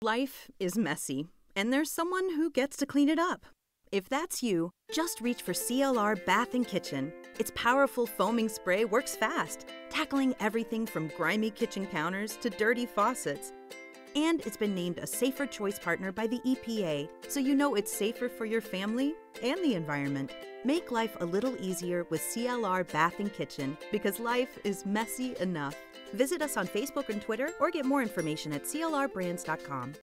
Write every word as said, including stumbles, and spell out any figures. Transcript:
Life is messy, and there's someone who gets to clean it up. If that's you, just reach for C L R Bath Kitchen. Its powerful foaming spray works fast, tackling everything from grimy kitchen counters to dirty faucets. And it's been named a Safer Choice Partner by the E P A, so you know it's safer for your family and the environment. Make life a little easier with C L R Bath Kitchen, because life is messy enough. Visit us on Facebook and Twitter, or get more information at C L R brands dot com.